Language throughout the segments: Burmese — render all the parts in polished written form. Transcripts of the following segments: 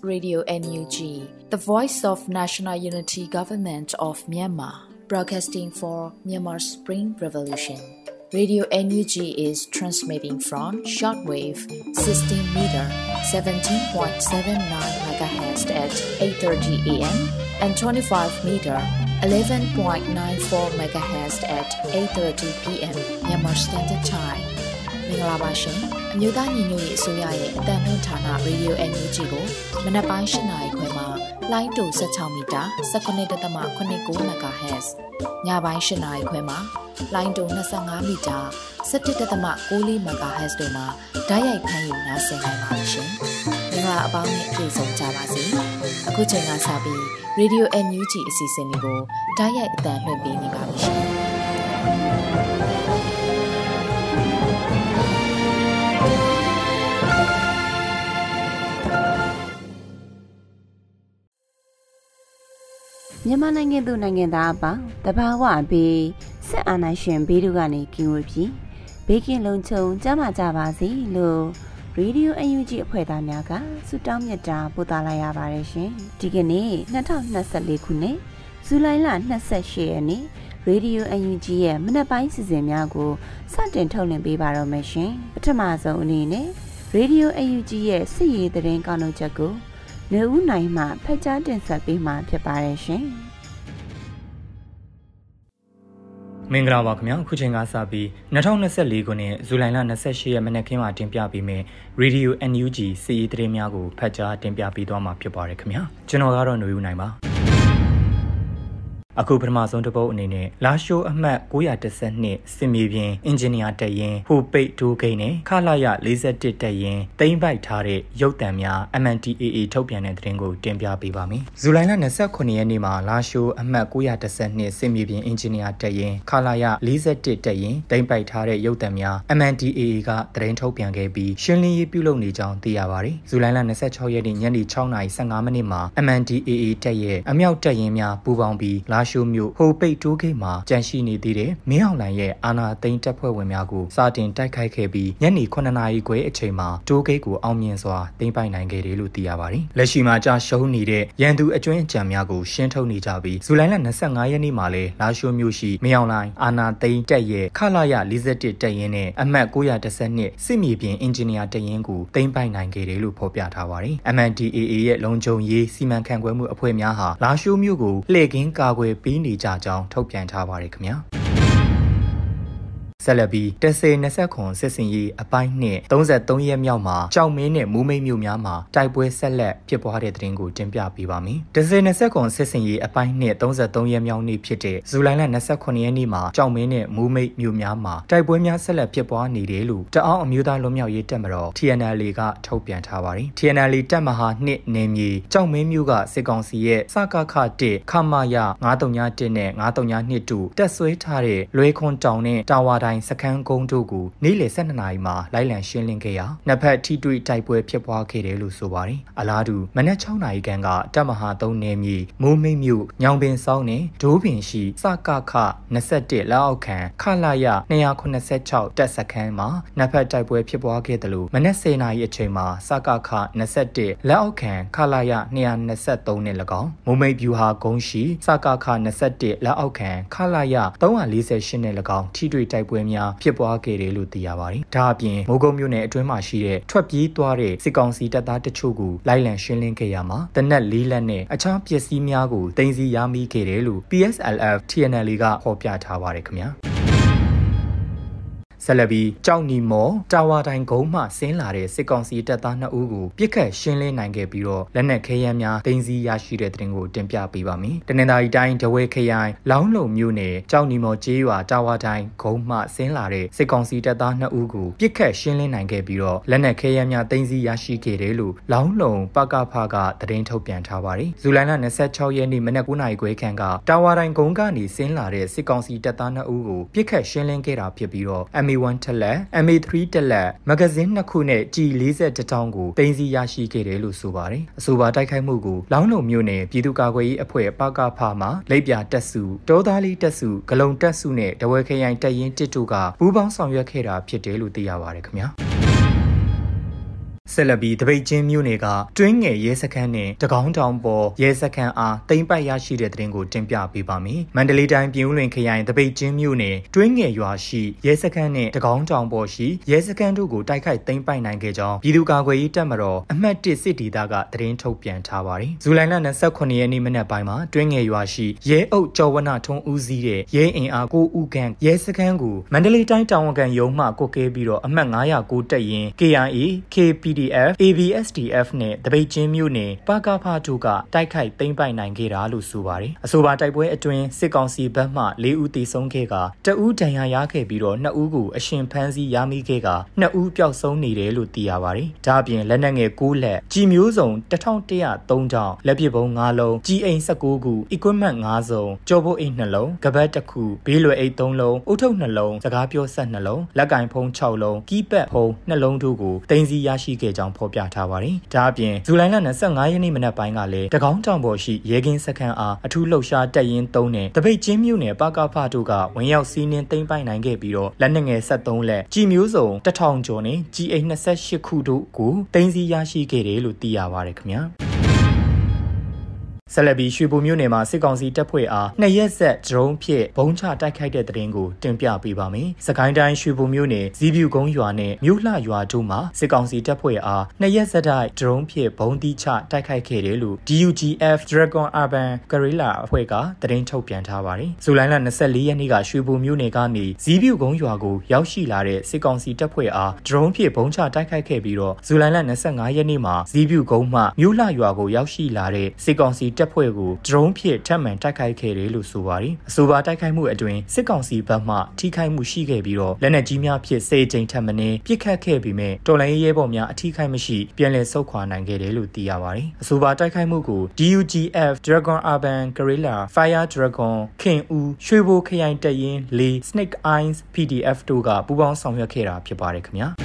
Radio NUG, the voice of National Unity Government of Myanmar, broadcasting for Myanmar Spring Revolution. Radio NUG is transmitting from shortwave 16 meter 17.79 MHz at 8:30 AM and 25 meter 11.94 MHz at 8:30 PM Myanmar Standard Time. မင်္ဂလာပါရှင်အမျိုးသားညီညွတ်ရေးအစိုးရရဲ့အသံလွှင့်ဌာန Radio NUG ကိုမနက်ပိုင်း၈နာရီခွဲမှာလိုင်းတူ16မီတာ19.89 MHz ညပိုင်း၈နာရီခွဲမှာလိုင်းတူ25မီတာ17.94 MHz တို့မှာဓာတ်ရိုက်ဖမ်းယူနားဆင်နိုင်ပါရှင်မင်္ဂလာအပေါင်းနဲ့ပြည့်စုံကြပါစေအခုချိန်ကစပြီး Radio NUG အစီအစဉ်လေးကိုဓာတ်ရိုက်အသံလွှင့်ပေးနေပါပြီရှင်မြန်မာနိုင်ငံသူနိုင်ငံသားအပေါင်းတဘာဝဘေးစစ်အာဏာရှင်ဘေးတို့ကနေကင်းဝေးပြီးဘေးကင်းလုံခြုံကြမှာကြပါစေလို့ Radio UNG အဖွဲ့သားများကဆုတောင်းမြတ်တာပို့သလာရပါတယ်ရှင်ဒီကနေ့2024ခုနှစ်ဇူလိုင်လ28ရက်နေ့ Radio UNG ရဲ့မနက်ပိုင်းစီစဉ်များကိုစတင်ထုတ်လွှင့်ပေးပါတော့မယ်ရှင်ပထမဆုံးအနေနဲ့ Radio UNG ရဲ့စစ်ရေးသတင်းကောက်နှုတ်ချက်ကိုနေဦးနိုင်မှဖက်ကြားတင်ဆက်ပေးမှာဖြစ်ပါတယ်ရှင်မင်္ဂလာပါခင်ဗျာခုချိန်ကစပြီး2024ခုနှစ်ဇူလိုင်လ28ရက်မနက်ခင်းမှာတင်ပြပေးမယ် Radio NUG စီးရီးသတင်းများကိုဖတ်ကြားတင်ပြပေးသွားမှာဖြစ်ပါတယ်ခင်ဗျာကျွန်တော်ကတော့နေဦးနိုင်ပါအခုပထမဆုံးတစ်ပုတ်အနေနဲ့လာရှိုးအမှတ်912စစ်မြေပြင်အင်ဂျင်နီယာတက်ရင်ဟိုပိတ်ဒိုးဂိမ်းနဲ့ခလာရ41တက်ရင်တိမ့်ပိုက်ထားတဲ့ရုပ်တံများ MNTAA ထုတ်ပြန်တဲ့သတင်းကိုတင်ပြပေးပါမယ်။ဇူလိုင်လ29ရက်နေ့မှာလာရှိုးအမှတ်912စစ်မြေပြင်အင်ဂျင်နီယာတက်ရင်ခလာရ41တက်ရင်တိမ့်ပိုက်ထားတဲ့ရုပ်တံများ MNTAA ကသတင်းထုတ်ပြန်ခဲ့ပြီးရှင်းလင်းရေးပြုလုပ်နေကြောင်းသိရပါတယ်။ဇူလိုင်လ26ရက်နေ့ညနေ6:15မိနစ်မှာ MNTAA တက်ရဲ့အမြောက်တက်ရင်များပူးပေါင်းပြီးလာရှိုးမြို့ဟိုပိတ်တိုးဂိတ်မှာကြန့်ရှိနေသေးတဲ့မင်းအောင်လှိုင်ရဲ့အာဏာသိမ်းတပ်ဖွဲ့ဝင်များကိုစတင်တိုက်ခိုက်ခဲ့ပြီးညနေ9နာရီခွဲအချိန်မှာတိုးဂိတ်ကိုအောင်မြင်စွာသိမ်းပိုက်နိုင်ခဲ့တယ်လို့သိရပါတယ်။လက်ရှိမှာကြာရှုံးနေတဲ့ရန်သူအကျွမ်းအကြံများကိုရှင်းထုတ်နေကြပြီးဇူလိုင်လ25ရက်နေ့မှာလည်းလာရှိုးမြို့ရှိမင်းအောင်လှိုင်အာဏာသိမ်းတပ်ရဲ့ခလာရ41တပ်ရင်းနဲ့အမှတ်912စစ်မြေပြင်အင်ဂျင်နီယာတပ်ရင်းကိုသိမ်းပိုက်နိုင်ခဲ့တယ်လို့ဖော်ပြထားပါတယ်။ MNDAA ရဲ့လုံခြုံရေးစီမံခန့်ခွဲမှုအဖွဲ့များဟာလာရှိုးမြို့ကိုလှည့်ကင်းကာကွယ်ပေးနေကြကြောင်းထုတ်ပြန်ထားပါတယ်ခင်ဗျာဆက်လက်ပြီး10-29စစ်စင်ရေးအပိုင်းနဲ့33ရက်မြောက်မှာကြောက်မင်းနဲ့မူးမိတ်မြို့များမှာတိုက်ပွဲဆက်လက်ဖြစ်ပွားတဲ့သတင်းကိုတင်ပြပေးပါမယ်10-29စစ်စင်ရေးအပိုင်းနဲ့33ရက်မြောက်နေ့ဖြစ်တဲ့ဇူလိုင်လ29ရက်နေ့မှာကြောက်မင်းနဲ့မူးမိတ်မြို့များမှာတိုက်ပွဲများဆက်လက်ဖြစ်ပွားနေတယ်လို့တအောင်းအမျိုးသားလွတ်မြောက်ရေးတပ်မတော် TNLA ကထုတ်ပြန်ထားပါတယ် TNLA တပ်မဟာ2နယ်မြေကြောက်မင်းမြို့ကစစ်ကောင်စီရဲ့စကခ1ခမရ931နဲ့932တို့တက်ဆွဲထားတဲ့လွဲခွန်တောင်နဲ့တာဝါတိုင်းစခန်းကုန်းတို့ကိုနေ့လယ်12နာရီမှာလိုက်လံရှင်းလင်းခဲ့ရာနှစ်ဖက်ထိတွေ့တိုက်ပွဲဖြစ်ပွားခဲ့တယ်လို့ဆိုပါတယ်။အလားတူမနက်6နာရီခန့်ကတပ်မဟာ3နယ်မြေမိုးမိတ်မြို့ညောင်ပင်ဆောင်းနဲ့ဒိုးပင်ရှိစကခ21လက်အောက်ခံခလာရ286တပ်စခန်းမှာနှစ်ဖက်တိုက်ပွဲဖြစ်ပွားခဲ့တယ်လို့မနက်10နာရီအချိန်မှာစကခ21လက်အောက်ခံခလာရ223နဲ့၎င်းမိုးမိတ်ဗျူဟာကုန်းရှိစကခ21လက်အောက်ခံခလာရ348နဲ့၎င်းထိတွေ့တိုက်ပွဲများဖြစ်ပွားခဲ့တယ်လို့သိရပါတယ်။ဒါအပြင်မိုးကုတ်မြို့နယ်အတွင်းမှာရှိတဲ့ထွက်ပြေးသွားတဲ့စစ်ကောင်စီတပ်သားတချို့ကိုလိုက်လံရှင်းလင်းခဲ့ရမှာတနက်၄လက်နဲ့အခြားပစ္စည်းများကိုတင်စီရမိခဲ့တယ်လို့ PSLF TNLA ကဖော်ပြထားပါတယ်ခင်ဗျာ။ဆက်လက်ပြီးကြောက်နီမော်တာဝါတိုင်းကုန်းမှဆင်းလာတဲ့စစ်ကောင်စီတပ်သား2ဦးကိုပြစ်ခတ်ရှင်းလင်းနိုင်ခဲ့ပြီးတော့လက်နက်ခဲယမ်းများတင်စီရရှိတဲ့တဲ့တင်ကိုတင်ပြပေးပါမယ်။တနင်္သာရီတိုင်းဒဝဲခရိုင်လောင်းလုံမြို့နယ်ကြောက်နီမော်ကျေးရွာတာဝါတိုင်းကုန်းမှဆင်းလာတဲ့စစ်ကောင်စီတပ်သား2ဦးကိုပြစ်ခတ်ရှင်းလင်းနိုင်ခဲ့ပြီးတော့လက်နက်ခဲယမ်းများတင်စီရရှိခဲ့တယ်လို့လောင်းလုံပကဖကသတင်းထုတ်ပြန်ထားပါတယ်။ဇူလိုင်လ26ရက်နေ့မနက်9:00နာရီခွဲခန့်ကတာဝါတိုင်းကုန်းကနေဆင်းလာတဲ့စစ်ကောင်စီတပ်သား2ဦးကိုပြစ်ခတ်ရှင်းလင်းခဲ့တာဖြစ်ပြီးတော့ MA1 တက်လက် MA3 တက်လက်မဂဇင်း2ခုနဲ့ G40 တောင်းကိုတင်စီရရှိခဲ့တယ်လို့ဆိုပါတယ်။အဆိုပါတိုက်ခိုက်မှုကိုလောင်းလုံမြို့နယ်ပြည်သူ့ကာကွယ်ရေးအဖွဲ့ပကဖမှလိပ်ပြတက်စုတောသားလေးတက်စုဂလုံတက်စုနဲ့တဝဲခရိုင်တပ်ရင်း1တို့ကပူးပေါင်းဆောင်ရွက်ခဲ့တာဖြစ်တယ်လို့သိရပါတယ်ခင်ဗျာ။ဆက်လက်ပြီးတပိတ်ချင်းမြို့နယ်ကတွင်းငယ်ရဲစခန်းနဲ့တကောင်းတောင်ပေါ်ရဲစခန်းအားသိမ်းပိုက်ရရှိတဲ့သတင်းကိုတင်ပြပေးပါမယ်။မန္တလေးတိုင်းပြည်ဦးလွင်ခရိုင်တပိတ်ချင်းမြို့နယ်တွင်းငယ်ရွာရှိရဲစခန်းနဲ့တကောင်းတောင်ပေါ်ရှိရဲစခန်းတို့ကိုတိုက်ခိုက်သိမ်းပိုက်နိုင်ခဲ့ကြောင်းပြည်သူ့ကာကွယ်ရေးတပ်မတော်အမှတ်1စစ်ဒေသကသတင်းထုတ်ပြန်ထားပါတယ်။ဇူလိုင်လ29ရက်နေ့မနက်ပိုင်းမှာတွင်းငယ်ရွာရှိရဲအုပ်ကျော်ဝနထွန်းဦးစီးတဲ့ရဲအင်အား9ဦးခန့်ရဲစခန်းကိုမန္တလေးတိုင်းတာဝန်ခံရုံးမှကွပ်ကဲပြီးတော့အမှတ်909တပ်ရင်း KIA KPDF ABSDF နဲ့တပိတ်ချင်းမြို့နယ်ပကဖတို့ကတိုက်ခိုက်သိမ်းပိုက်နိုင်ခဲ့တာလို့ဆိုပါတယ်။အဆိုပါတိုက်ပွဲအတွင်းစစ်ကောင်စီဘက်မှ4ဦးသေဆုံးခဲ့ကတဦးဒဏ်ရာရခဲ့ပြီးတော့2ဦးကိုအရှင်ဖမ်းဆီးရမိခဲ့က2ဦးပျောက်ဆုံးနေတယ်လို့သိရပါတယ်။ဒါအပြင်လက်နက်ငယ်6လက်ကြီးမျိုးစုံ1103တောင်လက်ပစ်ဗုံး5လုံးကြီးအိမ်19ခု equipment 5စုံကြောဘိုးအိမ်2လုံးကပတ်1ခုဘေးလွယ်အိမ်3လုံးအုတ်ထုပ်2လုံးစကားပြောဆက်2လုံးလက်ကင်ဖုံး6လုံးကီးပက်ဖုံး2လုံးတို့ကိုတင်စီရရှိခဲ့ကြောင်းဖော်ပြထားပါတယ်။ဒါအပြင်ဇူလိုင်လ25ရက်နေ့မနက်ပိုင်းကလည်းတကောင်းတောင်ပေါ်ရှိရဲကင်းစခန်းအားအထူးလှုပ်ရှားတပ်ရင်း3နဲ့တပိတ်ချင်းမြို့နယ်ပကဖတို့ကဝင်ရောက်စီးနင်းသိမ်းပိုက်နိုင်ခဲ့ပြီးတော့လက်နက်ငယ်73လက်ကြီးမျိုးစုံ1000ကျော်နဲ့ကြီးအိမ်28ခုတို့ကိုတင်စီရရှိခဲ့တယ်လို့သိရပါတယ်ခင်ဗျာ။ဆက်လက်ပြီးရွှေဘိုမြို့နယ်မှာစစ်ကောင်စီတပ်ဖွဲ့အား2ရက်ဆက်ဒရုန်းဖြင့်ဘုံချတိုက်ခိုက်တဲ့တဲ့ရင်ကိုတင်ပြပေးပါမယ်။စကိုင်းတိုင်းရွှေဘိုမြို့နယ်ဇီးပြူကုန်းရွာနဲ့မြို့လှရွာတို့မှာစစ်ကောင်စီတပ်ဖွဲ့အား2ရက်ဆက်တိုက်ဒရုန်းဖြင့်ဘုံတိချတိုက်ခိုက်ခဲ့တယ်လို့ DUGF Dragon Urban Guerrilla အဖွဲ့ကသတင်းထုတ်ပြန်ထားပါတယ်။ဇူလိုင်လ24ရက်နေ့ကရွှေဘိုမြို့နယ်ကနေဇီးပြူကုန်းရွာကိုရောက်ရှိလာတဲ့စစ်ကောင်စီတပ်ဖွဲ့အားဒရုန်းဖြင့်ဘုံချတိုက်ခိုက်ခဲ့ပြီးတော့ဇူလိုင်လ25ရက်နေ့မှာဇီးပြူကုန်းမှမြို့လှရွာကိုရောက်ရှိလာတဲ့စစ်ကောင်စီတပ်ဖွဲ့ကိုဒရုန်းဖြင့်ထပ်မံတိုက်ခိုက်ခဲ့တယ်လို့ဆိုပါတယ်။အဆိုပါတိုက်ခိုက်မှုအတွင်းစစ်ကောင်စီဘက်မှထိခိုက်မှုရှိခဲ့ပြီးတော့လက်နက်ကြီးများဖြင့်10ကြိမ်ထပ်မံပစ်ခတ်ခဲ့ပြီးမြဲတော်လိုင်းရဲဘော်များအထိခိုက်မရှိပြန်လည်ဆုတ်ခွာနိုင်ခဲ့တယ်လို့သိရပါတယ်။အဆိုပါတိုက်ခိုက်မှုကို DUGF Dragon Urban Guerrilla Fire Dragon ခင်ဦးရွှေဘိုခရိုင်တပ်ရင်း4 Snake Eyes PDF တို့ကပူးပေါင်းဆောင်ရွက်ခဲ့တာဖြစ်ပါတယ်ခင်ဗျာ။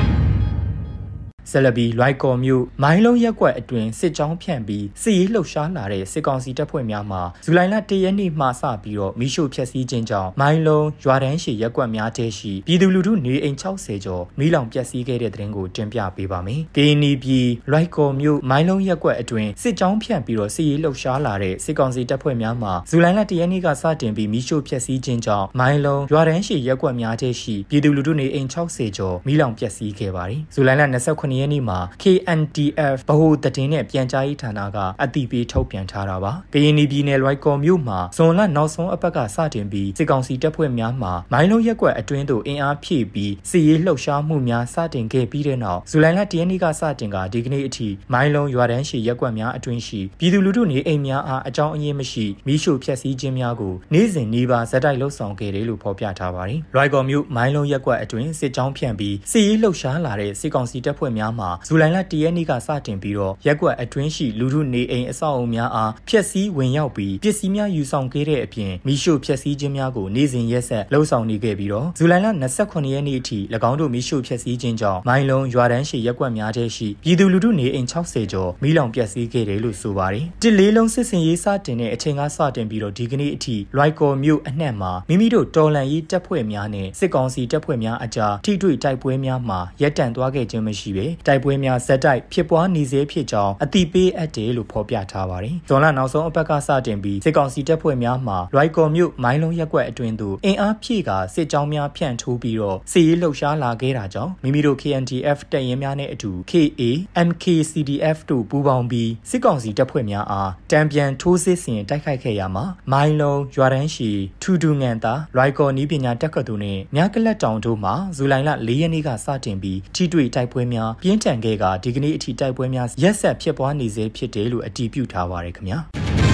ဆက်လက်ပြီးလွိုက်ကော်မြို့မိုင်းလုံးရက်ကွက်အတွင်းစစ်ကြောင်းဖြန့်ပြီးစစ်ရေးလှုပ်ရှားလာတဲ့စစ်ကောင်စီတပ်ဖွဲ့များမှဇူလိုင်လ1ရက်နေ့မှစပြီးတော့မိရှုဖျက်ဆီးခြင်းကြောင့်မိုင်းလုံးရွာတန်းရှိရက်ကွက်များထဲရှိပြည်သူလူထုနေအိမ်60ကျော်မိလောင်ပျက်စီးခဲ့တဲ့တဲ့ရင်ကိုတင်ပြပေးပါမယ်။ KNY ပြည်လွိုက်ကော်မြို့မိုင်းလုံးရက်ကွက်အတွင်းစစ်ကြောင်းဖြန့်ပြီးတော့စစ်ရေးလှုပ်ရှားလာတဲ့စစ်ကောင်စီတပ်ဖွဲ့များမှဇူလိုင်လ1ရက်နေ့ကစတင်ပြီးမိရှုဖျက်ဆီးခြင်းကြောင့်မိုင်းလုံးရွာတန်းရှိရက်ကွက်များထဲရှိပြည်သူလူထုနေအိမ်60ကျော်မိလောင်ပျက်စီးခဲ့ပါတယ်။ဇူလိုင်လ29ရက်နေ့မှာ KNDF ဗဟိုသတင်းနဲ့ပြန်ကြားရေးဌာနကအသိပေးထုတ်ပြန်ထားတာပါ။ကရင်ပြည်နယ်လွိုက်ကော်မြို့မှာဇွန်လနောက်ဆုံးအပတ်ကစတင်ပြီးစစ်ကောင်စီတပ်ဖွဲ့များမှမိုင်းလုံးရက်ကွက်အတွင်းသို့အင်အားဖြည့်ပြီးစစ်ရေးလှုပ်ရှားမှုများစတင်ခဲ့ပြီးတဲ့နောက်ဇူလိုင်လ1ရက်နေ့ကစတင်ကဒီကနေ့အထိမိုင်းလုံးရွာတန်းရှိရက်ကွက်များအတွင်းရှိပြည်သူလူထုနေအိမ်များအားအကြောင်းအရင်းမရှိမိရှုဖျက်ဆီးခြင်းများကိုနေ့စဉ်နေ့ပါဇက်တိုက်လှုပ်ဆောင်ခဲ့တယ်လို့ဖော်ပြထားပါတယ်။လွိုက်ကော်မြို့မိုင်းလုံးရက်ကွက်အတွင်းစစ်ကြောင်းဖြန့်ပြီးစစ်ရေးလှုပ်ရှားလာတဲ့စစ်ကောင်စီတပ်ဖွဲ့များမှဇူလိုင်လ1ရက်နေ့ကစတင်ပြီးတော့ရက်ကွက်အတွင်းရှိလူထုနေအိမ်အဆောက်အအုံများအားဖျက်ဆီးဝင်ရောက်ပြီးပစ္စည်းများယူဆောင်ခဲ့တဲ့အပြင်မိရှုဖျက်ဆီးခြင်းများကိုနေ့စဉ်ရက်ဆက်လှုပ်ဆောင်နေခဲ့ပြီးတော့ဇူလိုင်လ29ရက်နေ့အထိ၎င်းတို့မိရှုဖျက်ဆီးခြင်းကြောင့်မိုင်းလုံးရွာတန်းရှိရက်ကွက်များထဲရှိပြည်သူလူထုနေအိမ်60ကျော်မိလောင်ပျက်စီးခဲ့တယ်လို့ဆိုပါတယ်။တစ်လေးလုံးစစ်စင်ရေးစတင်တဲ့အချိန်ကစတင်ပြီးတော့ဒီကနေ့အထိလွိုက်ကော်မြို့အနှံ့မှာမိမိတို့တော်လှန်ရေးတပ်ဖွဲ့များနဲ့စစ်ကောင်စီတပ်ဖွဲ့များအကြားထိတွေ့တိုက်ပွဲများမှာရပ်တန့်သွားခဲ့ခြင်းမရှိပဲတိုက်ပွဲများဇက်တိုက်ဖြစ်ပွားနေစေဖြစ်ကြောင်းအသိပေးအပ်တယ်လို့ဖော်ပြထားပါတယ်။ဇွန်လနောက်ဆုံးအပတ်ကစတင်ပြီးစစ်ကောင်စီတပ်ဖွဲ့များမှလွိုက်ကော်မြို့မိုင်းလုံးရက်ကွက်အတွင်းသို့အင်အားဖြည့်ကစစ်ကြောင်းများဖြန့်ထိုးပြီးတော့စစ်ရေးလှုပ်ရှားလာခဲ့တာကြောင့်မိမိတို့ KNDF တပ်ရင်းများနဲ့အတူ KA MKCDF တို့ပူးပေါင်းပြီးစစ်ကောင်စီတပ်ဖွဲ့များအားတံပြန်ထိုးစစ်ဆင်တိုက်ခိုက်ခဲ့ရမှာမိုင်းလုံးရွာတန်းရှိထူဒူငံတာလွိုက်ကော်နီးပညာတက္ကသိုလ်နဲ့မြကလတ်တောင်တို့မှာဇူလိုင်လ4ရက်နေ့ကစတင်ပြီးထိတွေ့တိုက်ပွဲများပြင်းထန်ခဲ့ကဒီကနေ့အထိတိုက်ပွဲများရက်ဆက်ဖြစ်ပွားနေစေဖြစ်တယ်လို့အတည်ပြုထားပါတယ်ခင်ဗျာ။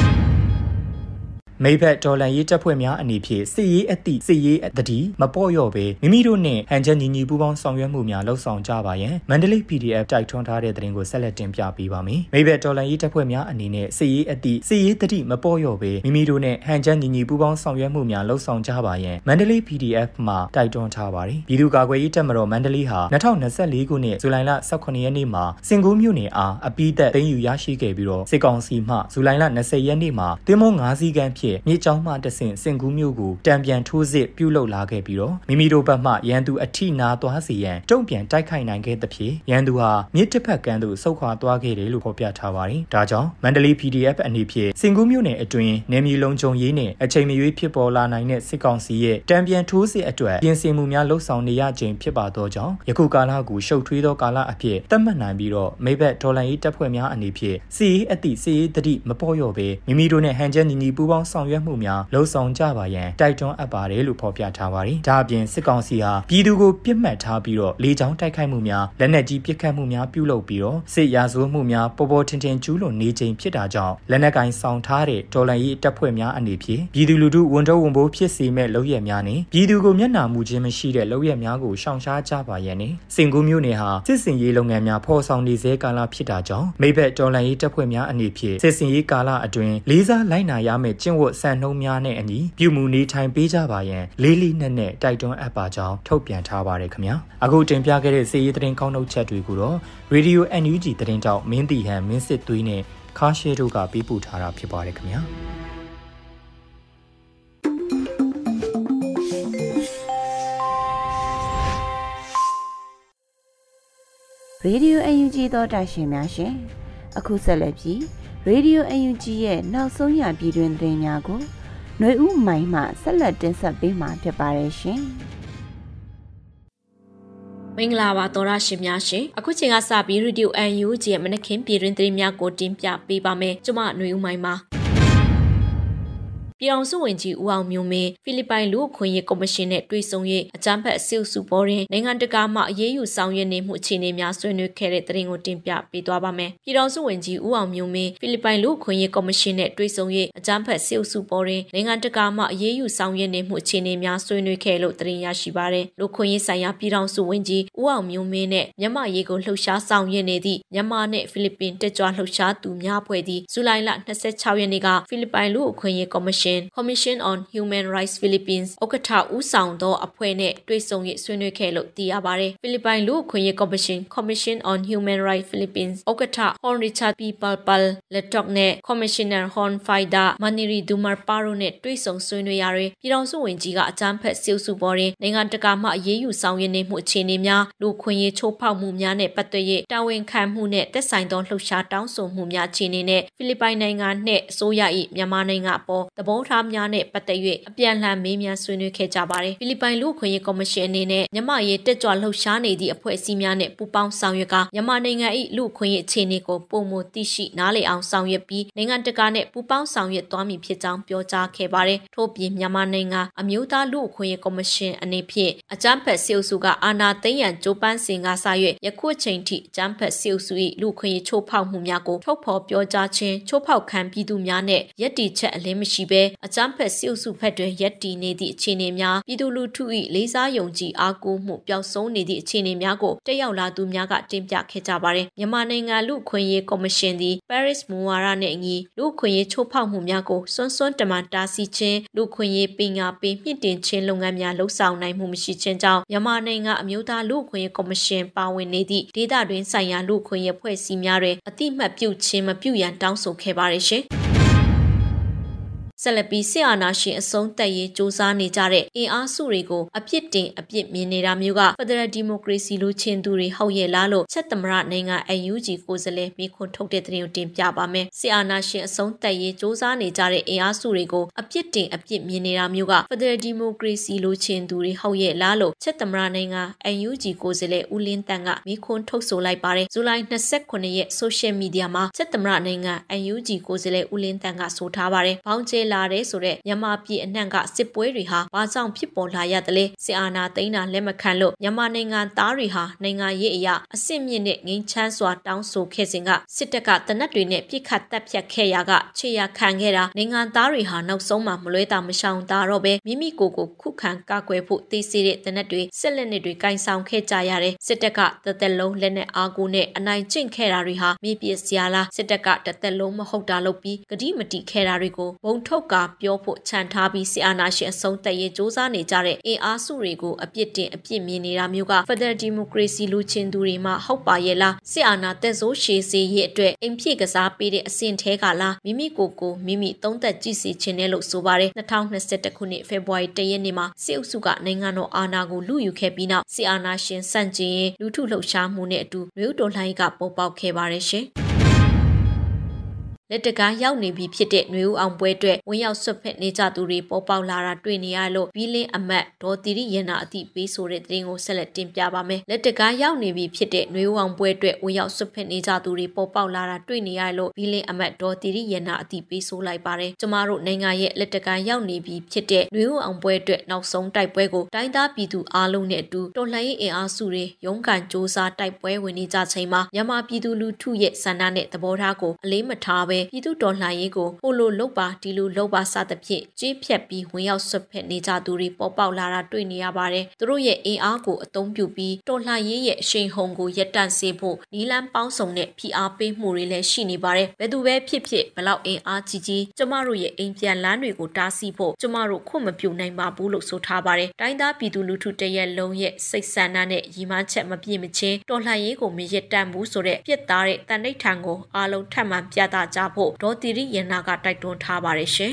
မိဘဒေါ်လာရေးတပ်ဖွဲ့များအနေဖြင့်စစ်ရေးအသည့်စစ်ရေးတတိမပေါ့ရော့ပဲမိမိတို့နဲ့ဟန်ချက်ညီညီပူးပေါင်းဆောင်ရွက်မှုများလှုပ်ဆောင်ကြပါရန်မန္တလေး PDF တိုက်ထွန်းထားတဲ့သတင်းကိုဆက်လက်တင်ပြပေးပါမယ်။မိဘဒေါ်လာရေးတပ်ဖွဲ့များအနေနဲ့စစ်ရေးအသည့်စစ်ရေးတတိမပေါ့ရော့ပဲမိမိတို့နဲ့ဟန်ချက်ညီညီပူးပေါင်းဆောင်ရွက်မှုများလှုပ်ဆောင်ကြပါရန်မန္တလေး PDF မှာတိုက်တွန်းထားပါတယ်။ပြည်သူ့ကာကွယ်ရေးတပ်မတော်မန္တလေးဟာ2024ခုနှစ်ဇူလိုင်လ18ရက်နေ့မှာစင်ကူးမြို့နယ်အားအပိသက်သိမ်းယူရရှိခဲ့ပြီးတော့စစ်ကောင်စီမှဇူလိုင်လ20ရက်နေ့မှာတင်းမုံ9စီးကမ်းဖြဖြစ်မြေကြောင်းမှတဆင့်စင်ကူးမျိုးကိုတံပြန်ထိုးစစ်ပြုလုပ်လာခဲ့ပြီးတော့မိမိတို့ဘက်မှရန်သူအထိနာသွားစေရန်တုံ့ပြန်တိုက်ခိုက်နိုင်ခဲ့သဖြင့်ရန်သူဟာမြစ်တစ်ဖက်ကမ်းသို့ဆုတ်ခွာသွားခဲ့တယ်လို့ဖော်ပြထားပါတယ်။ဒါကြောင့်မန္တလေး PDF အနေဖြင့်စင်ကူးမျိုးနယ်အတွင်းနယ်မြေလုံးချုံရေးနဲ့အချိန်မရွေးဖြစ်ပေါ်လာနိုင်တဲ့စစ်ကောင်စီရဲ့တံပြန်ထိုးစစ်အတွက်ပြင်ဆင်မှုများလှုပ်ဆောင်နေရခြင်းဖြစ်ပါသောကြောင့်ယခုကာလကိုရှုပ်ထွေးသောကာလအဖြစ်သတ်မှတ်နိုင်ပြီးတော့မိဘဒေါ်လာရေးတပ်ဖွဲ့များအနေဖြင့်စီရေးအသည့်စီရေးတတိမပေါ်ရော့ပဲမိမိတို့နဲ့ဟန်ချက်ညီညီပူးပေါင်းဆောင်ရွက်မှုများလှုပ်ဆောင်ကြပါရန်တိုက်တွန်းအပ်ပါတယ်လို့ဖော်ပြထားပါတယ်။ဒါအပြင်စစ်ကောင်စီဟာပြည်သူကိုပြစ်မှတ်ထားပြီးတော့လေကြောင်းတိုက်ခိုက်မှုများလက်နက်ကြီးပစ်ခတ်မှုများပြုလုပ်ပြီးတော့စစ်ရာဇဝတ်မှုများပေါ်ပေါ်ထင်ထင်ကျူးလွန်နေခြင်းဖြစ်တာကြောင့်လက်နက်ကင်ဆောင်ထားတဲ့ဒေါ်လာရေးတပ်ဖွဲ့များအနေဖြင့်ပြည်သူလူထုဝန်ထုတ်ဝန်ပိုးဖြစ်စေမဲ့လုပ်ရက်များနဲ့ပြည်သူကိုမျက်နှာမူခြင်းမရှိတဲ့လုပ်ရက်များကိုရှောင်ရှားကြပါရန်နဲ့စင်ကူးမျိုးနယ်ဟာစစ်စင်ရေးလုပ်ငန်းများဖော်ဆောင်နေစေကာလဖြစ်တာကြောင့်မိဘဒေါ်လာရေးတပ်ဖွဲ့များအနေဖြင့်စစ်စင်ရေးကာလအတွင်းလေးစားလိုက်နာရမယ့်ကျင့်ဝတ်စံနှုန်းများနဲ့အညီပြုမှုနေထိုင်ပေးကြပါရန်လေးလေးနက်နက်တိုက်တွန်းအပ်ပါကြောင်းထုတ်ပြန်ထားပါတယ်ခင်ဗျာအခုတင်ပြခဲ့တဲ့စစ်ရေးသတင်းကောင်းထုတ်ချက်တွေကိုတော့ Radio NUG သတင်းတောက်မင်းတီဟန်မင်းစစ်သွေးနဲ့ခါရှဲတို့ကပေးပို့ထားတာဖြစ်ပါတယ်ခင်ဗျာရေဒီယို UNG သောတာရှင်များရှင်အခုဆက်လက်ပြီးရေဒီယို UNG ရဲ့နောက်ဆုံးရပြည်တွင်သတင်းများကိုຫນွေဦးမိုင်းမှဆက်လက်တင်ဆက်ပေးမှာဖြစ်ပါတယ်ရှင်မင်္ဂလာပါသောရရှင်များရှင်အခုချိန်ကစပြီးရေဒီယို UNG ရဲ့မနက်ခင်းပြည်တွင်သတင်းများကိုတင်ပြပေးပါမယ်ကျွန်မຫນွေဦးမိုင်းပါပြည်အောင်စုဝန်ကြီးဦးအောင်မျိုးမင်းဖိလစ်ပိုင်လူ့အခွင့်အရေးကော်မရှင်နဲ့တွေ့ဆုံ၍အကြမ်းဖက်အစစ်အစုပေါ်တွင်နိုင်ငံတကာမှအရေးယူဆောင်ရွက်နေမှုအခြေအနေများဆွေးနွေးခဲ့တဲ့သတင်းကိုတင်ပြပေးသွားပါမယ်။ပြည်အောင်စုဝန်ကြီးဦးအောင်မျိုးမင်းဖိလစ်ပိုင်လူ့အခွင့်အရေးကော်မရှင်နဲ့တွေ့ဆုံ၍အကြမ်းဖက်အစစ်အစုပေါ်တွင်နိုင်ငံတကာမှအရေးယူဆောင်ရွက်နေမှုအခြေအနေများဆွေးနွေးခဲ့လို့သတင်းရရှိပါရတယ်။လူ့အခွင့်အရေးဆိုင်ရာပြည်အောင်စုဝန်ကြီးဦးအောင်မျိုးမင်းနဲ့မြန်မာရေးကိုလှုပ်ရှားဆောင်ရွက်နေသည့်မြန်မာနဲ့ဖိလစ်ပင်တက်ကြွလှုပ်ရှားသူများဖွဲ့သည့်ဇူလိုင်လ26ရက်နေ့ကဖိလစ်ပိုင်လူ့အခွင့်အရေးကော်မရှင် Commission on Human Rights Philippines ဥက္ကဋ္ဌဦးဆောင်သောအဖွဲ့နဲ့တွေ့ဆုံ၍ဆွေးနွေးခဲ့လို့သိရပါတယ်။ဖိလစ်ပိုင်လူ့အခွင့်အရေးကော်မရှင် Commission on Human Rights Philippines ဥက္ကဋ္ဌ Hon Richard P. Palpal လက်တော့နဲ့ Commissioner Hon Faida Maniri Dumar Paro နဲ့တွေ့ဆုံဆွေးနွေးရာတွင်ပြည်ထောင်စုဝန်ကြီးကအကြမ်းဖက်စစ်အုပ်စုပေါ်တွင်နိုင်ငံတကာမှအရေးယူဆောင်ရွက်နေမှုအခြေအနေများလူ့အခွင့်အရေးချိုးဖောက်မှုများနဲ့ပတ်သက်၍တာဝန်ခံမှုနဲ့သက်ဆိုင်သောလှုပ်ရှားတောင်းဆိုမှုများအခြေအနေနဲ့ဖိလစ်ပိုင်နိုင်ငံနှင့်အစိုးရ၏မြန်မာနိုင်ငံအပေါ်သဘောထားများနဲ့ပတ်သက်၍အပြန်အလှန်မေးမြန်းဆွေးနွေးခဲ့ကြပါတယ်။ဖိလစ်ပိုင်လူ့အခွင့်အရေးကော်မရှင်အနေနဲ့မြန်မာရေးတက်ကြွလှုပ်ရှားနေသည့်အဖွဲ့အစည်းများနဲ့ပူးပေါင်းဆောင်ရွက်ကမြန်မာနိုင်ငံ၏လူ့အခွင့်အရေးအခြေအနေကိုပုံမှန်သိရှိနားလည်အောင်ဆောင်ရွက်ပြီးနိုင်ငံတကာနဲ့ပူးပေါင်းဆောင်ရွက်သွားမည်ဖြစ်ကြောင်းပြောကြားခဲ့ပါတယ်။ထို့ပြင်မြန်မာနိုင်ငံအမျိုးသားလူ့အခွင့်အရေးကော်မရှင်အနေဖြင့်အကြမ်းဖက်စစ်အုပ်စုကအာဏာသိမ်းရန်ကြိုးပမ်းစဉ်ကစ၍ယခုချိန်ထိအကြမ်းဖက်စစ်အုပ်စု၏လူ့အခွင့်အရေးချိုးဖောက်မှုများကိုထုတ်ဖော်ပြောကြားခြင်းချိုးဖောက်ခံပြည်သူများနဲ့ယက်တီချက်အလင်းမရှိဘဲအကြမ်းဖက်စစ်အုပ်စုဖက်တွင်ယက်တီနေသည့်အခြေအနေများပြည်သူလူထု၏လေးစားယုံကြည်အားကိုးမှုပျောက်ဆုံးနေသည့်အခြေအနေများကိုတက်ရောက်လာသူများကတင်ပြခဲ့ကြပါတယ်။မြန်မာနိုင်ငံလူ့အခွင့်အရေးကော်မရှင်သည် Paris မူဝါဒနှင့်အညီလူ့အခွင့်အရေးချိုးဖောက်မှုများကိုစွန်းတမန်တားဆီးခြင်းလူ့အခွင့်အရေးပညာပေးမြင့်တင်ခြင်းလုပ်ငန်းများလှုပ်ဆောင်နိုင်မှုမရှိခြင်းကြောင့်မြန်မာနိုင်ငံအမျိုးသားလူ့အခွင့်အရေးကော်မရှင်ပါဝင်နေသည့်ဒေသတွင်းဆိုင်ရာလူ့အခွင့်အရေးဖွဲ့စည်းများတွင်အတိမတ်ပြုခြင်းမပြုရန်တောင်းဆိုခဲ့ပါတယ်ရှင်။ဆက်လက်ပြီးစစ်အာဏာရှင်အဆုံးသတ်ရေးစ조사နေကြတဲ့အင်အားစုတွေကိုအပြစ်တင်အပြစ်မြင်နေတာမျိုးကဖက်ဒရယ်ဒီမိုကရေစီလိုချင်သူတွေဟုတ်ရဲ့လားလို့ချက်သမရနိုင်ငံ UNG ကိုယ်စားလှယ်မိခွန်းထုတ်တဲ့သတင်းကိုတင်ပြပါမယ်။စစ်အာဏာရှင်အဆုံးသတ်ရေးစ조사နေကြတဲ့အင်အားစုတွေကိုအပြစ်တင်အပြစ်မြင်နေတာမျိုးကဖက်ဒရယ်ဒီမိုကရေစီလိုချင်သူတွေဟုတ်ရဲ့လားလို့ချက်သမရနိုင်ငံ UNG ကိုယ်စားလှယ်ဦးလင်းတန်ကမိခွန်းထုတ်ဆိုလိုက်ပါတယ်။ဇူလိုင်29ရက်ဆိုရှယ်မီဒီယာမှာချက်သမရနိုင်ငံ UNG ကိုယ်စားလှယ်ဦးလင်းတန်ကဆိုထားပါတယ်။ဘောင်းကျဲလာတဲ့ဆိုတဲ့မြန်မာပြည်အနှံ့ကစစ်ပွဲတွေဟာဘာကြောင့်ဖြစ်ပေါ်လာရသလဲစစ်အာဏာသိမ်းတာလက်မခံလို့မြန်မာနိုင်ငံသားတွေဟာနိုင်ငံရေးအရာအဆင့်မြင့်နဲ့ငြိမ်းချမ်းစွာတောင်းဆိုခဲ့စဉ်ကစစ်တပ်ကတနက်တွေနဲ့ပြစ်ခတ်တပ်ဖြတ်ခဲ့ရာကခြေရခံခဲ့တာနိုင်ငံသားတွေဟာနောက်ဆုံးမှမလွဲတာမရှောင်တာတော့ပဲမိမိကိုယ်ကိုခုခံကာကွယ်ဖို့သိစေတဲ့တနက်တွေစစ်လက်နက်တွေကင်ဆောင်ခဲ့ကြရတယ်စစ်တပ်ကတသက်လုံးလက်နက်အားကိုနဲ့အနိုင်ကျင့်ခဲ့တာတွေဟာမိပစ္စည်းလားစစ်တပ်ကတသက်လုံးမဟုတ်တာလုပ်ပြီးဂတိမတိခဲ့တာတွေကိုဘုံထုတ်ကပြောဖို့ခြံထားပြီးဆီအာနာရှင်အဆုံးသက်ရေးစ조사နေကြတဲ့အင်အားစုတွေကိုအပြစ်တင်အပြစ်မြင်နေတာမျိုးက Federal Democracy လူချင်းသူတွေမှဟုတ်ပါရဲ့လားဆီအာနာတက်ဆိုးရှည်စေရေးအတွက်အိမ်ဖြည့်ကစားပေးတဲ့အဆင့်ထဲကလားမိမိကိုမိမိသုံးသက်ကြည့်စီခြင်းနဲ့လို့ဆိုပါတယ်2021ခုနှစ်ဖေဖော်ဝါရီ1ရက်နေ့မှာစစ်အုပ်စုကနိုင်ငံတော်အာဏာကိုလူယူခဲ့ပြီးနောက်ဆီအာနာရှင်စန့်ကျင်ရေးလူထုလှုပ်ရှားမှုနဲ့အတူမျိုးတော်လှန်ရေးကပေါ်ပေါက်ခဲ့ပါတယ်ရှင်လက်တကားရောက်နေပြီဖြစ်တဲ့ຫນွေဦးအောင်ပွဲအတွက်ဝင်ရောက်ဆွတ်ဖက်နေကြသူတွေပေါ်ပေါက်လာတာတွေ့နေရလို့ဘီလင်းအမတ်ဒေါ်တီရီရန်နာအသည့်ပေးဆိုတဲ့သတင်းကိုဆက်လက်တင်ပြပါမယ်လက်တကားရောက်နေပြီဖြစ်တဲ့ຫນွေဦးအောင်ပွဲအတွက်ဝင်ရောက်ဆွတ်ဖက်နေကြသူတွေပေါ်ပေါက်လာတာတွေ့နေရလို့ဘီလင်းအမတ်ဒေါ်တီရီရန်နာအသည့်ပေးဆိုလိုက်ပါတယ်ကျမတို့နိုင်ငံရဲ့လက်တကားရောက်နေပြီဖြစ်တဲ့ຫນွေဦးအောင်ပွဲအတွက်နောက်ဆုံးတိုက်ပွဲကိုတိုင်းသားပြည်သူအားလုံးနဲ့အတူတော်လှန်ရေးအင်အားစုတွေရုန်းကန်စ조사တိုက်ပွဲဝင်နေကြချိန်မှာမြန်မာပြည်သူလူထုရဲ့ဆန္ဒနဲ့သဘောထားကိုအလေးမထားဘဲပြည်သူတော်လှန်ရေးကိုဟိုလိုလုတ်ပါဒီလိုလုတ်ပါစသဖြင့်ကြေးဖြတ်ပြီးဝင်ရောက်ဆွတ်ဖက်နေကြသူတွေပေါ်ပေါက်လာတာတွေ့နေရပါတယ်သူတို့ရဲ့အင်အားကိုအသုံးပြုပြီးတော်လှန်ရေးရဲ့အရှိန်ဟုန်ကိုရပ်တန့်စေဖို့နီလန်းပေါင်းစုံနဲ့ဖိအားပေးမှုတွေလည်းရှိနေပါတယ်ဘယ်သူပဲဖြစ်ဖြစ်ဘလောက်အင်အားကြီးကျမတို့ရဲ့အိမ်ပြန်လန်းတွေကိုတားဆီးဖို့ကျမတို့ခွင့်မပြုနိုင်ပါဘူးလို့ဆိုထားပါတယ်တိုင်းသားပြည်သူလူထုတရက်လုံးရဲ့စိတ်ဆန္ဒနဲ့ရည်မှန်းချက်မပြည့်မချင်းတော်လှန်ရေးကိုမရပ်တန့်ဘူးဆိုတဲ့ပြစ်သားတဲ့တန်ဋိဌာန်ကိုအားလုံးထပ်မံပြသကြဖို့ဒေါ်တီရီရန်နာကတိုက်တွန်းထားပါတယ်ရှင်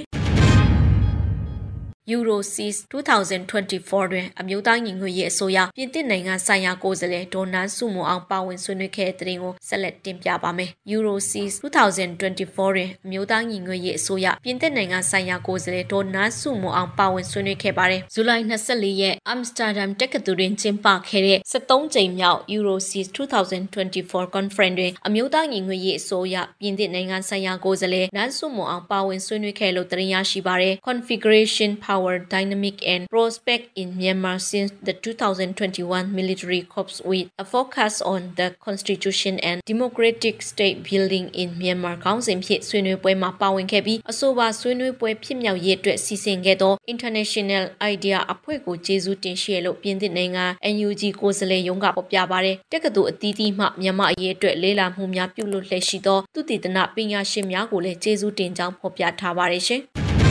Euroseas 2024တွင်အမျိုးသားညီညွတ်ရေးအစိုးရပြင်သစ်နိုင်ငံဆိုင်ရာကိုယ်စားလှယ်ဒေါ်နန်းစုမွန်အောင်ပါဝင်ဆွေးနွေးခဲ့တဲ့တင်ကိုဆက်လက်တင်ပြပါမယ်။ Euroseas 2024တွင်အမျိုးသားညီညွတ်ရေးအစိုးရပြင်သစ်နိုင်ငံဆိုင်ရာကိုယ်စားလှယ်ဒေါ်နန်းစုမွန်အောင်ပါဝင်ဆွေးနွေးခဲ့ပါတယ်။ဇူလိုင်24ရက်အမ်စတာဒမ်တက္ကသိုလ်တွင်ကျင်းပခဲ့တဲ့73ကြိမ်မြောက် Euroseas 2024 Conference တွင်အမျိုးသားညီညွတ်ရေးအစိုးရပြင်သစ်နိုင်ငံဆိုင်ရာကိုယ်စားလှယ်နန်းစုမွန်အောင်ပါဝင်ဆွေးနွေးခဲ့လို့တင်ရရှိပါတယ်။ Configuration Power dynamic and prospect in Myanmar since the 2021 military coup with a focus on the constitution and democratic state building in Myanmar ခေါင်းစဉ်ဖြင့်ဆွေးနွေးပွဲမှာပါဝင်ခဲ့ပြီးအဆိုပါဆွေးနွေးပွဲဖြစ်မြောက်ရေးအတွက်စီစဉ်ခဲ့သော International Idea အဖွဲ့ကိုကျေးဇူးတင်ရှိလို့ပြင်သစ်နိုင်ငံ NUG ကိုယ်စားလှယ်ရုံးကဖော်ပြပါတယ်တက္ကသိုလ်အသီးသီးမှမြန်မာအရေးအတွက်လေးလာမှုများပြုလုပ်လှည့်ရှိသောသုတေသနပညာရှင်များကိုလည်းကျေးဇူးတင်ကြောင်းဖော်ပြထားပါတယ်ရှင်